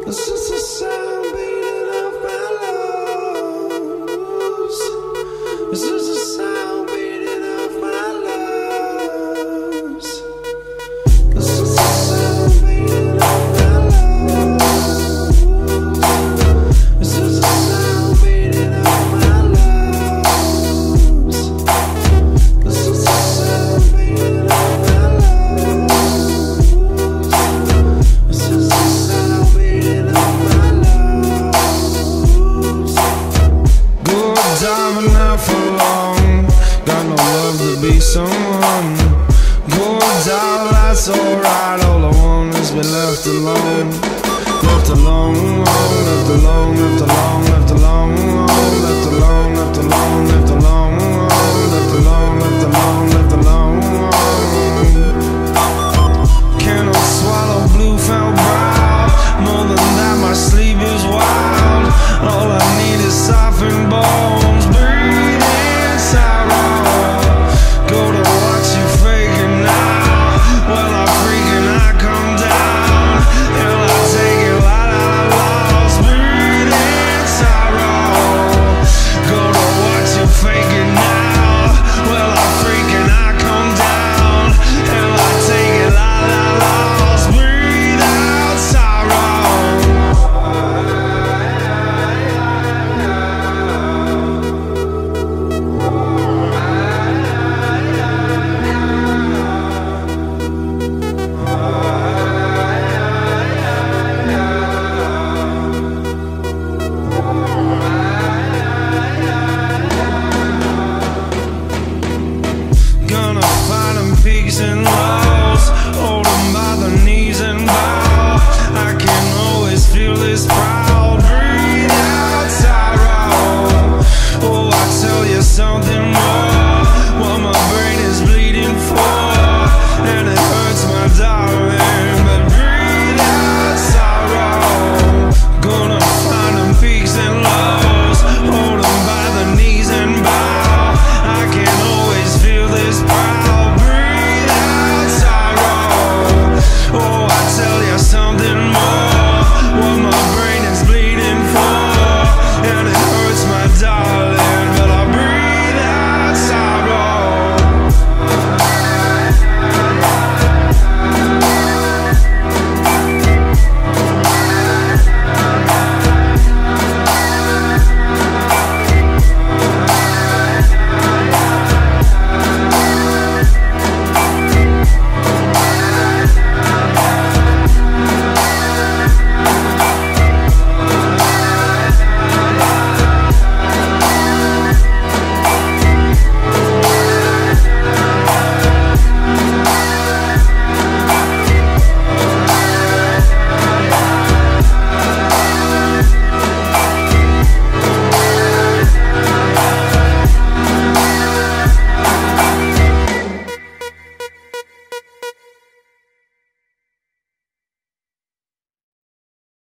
It's just a sound beating off my lungs. It's just a sound beating off my lungs. It's just a sound beating off my lungs. It's just a sound beating off my lungs. It's just a sound beating off my lungs. It's just a sound beating off my lungs. Good time and not for long. Got no love to be someone. Good time, that's alright. All I want is be left alone. Left alone, left alone, left alone.